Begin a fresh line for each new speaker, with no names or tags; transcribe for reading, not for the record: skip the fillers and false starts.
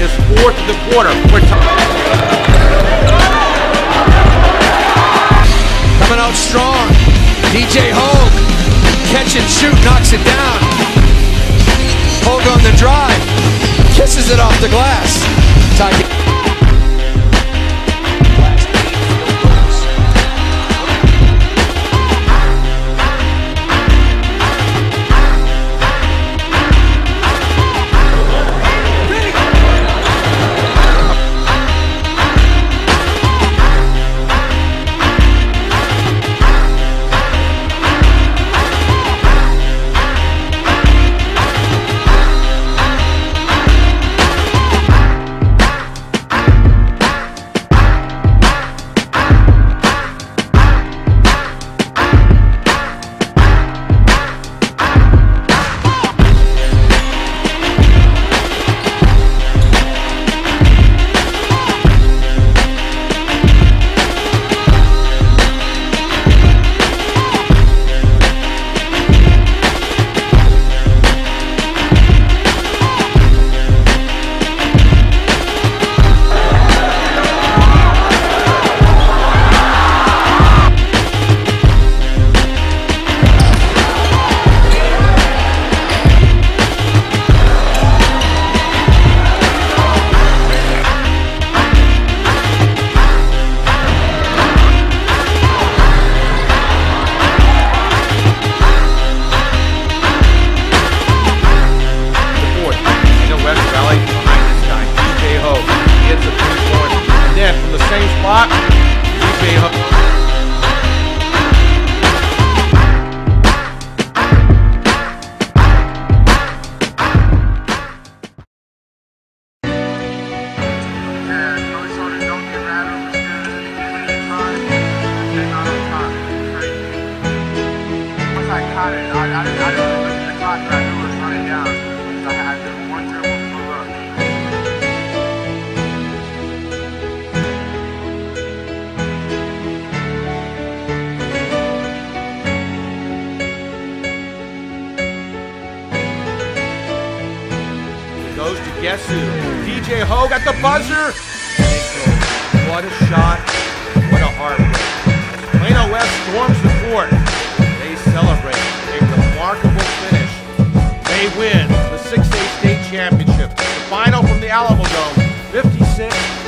his fourth of the quarter.
Coming out strong. DJ Hogue. Catch and shoot, knocks it down. Hogue on the drive. Kisses it off the glass.
From the same spot, DJ Hogue.
I caught it. I didn't look at the clock, but I knew it was running down. So I had to one dribble pull up.
Goes to guess who? DJ Hogue at the buzzer. What a shot. What a heartbreak. Plano West storms the court. They celebrate a remarkable finish. They win the 6A state championship. The final from the Alamo Dome, 56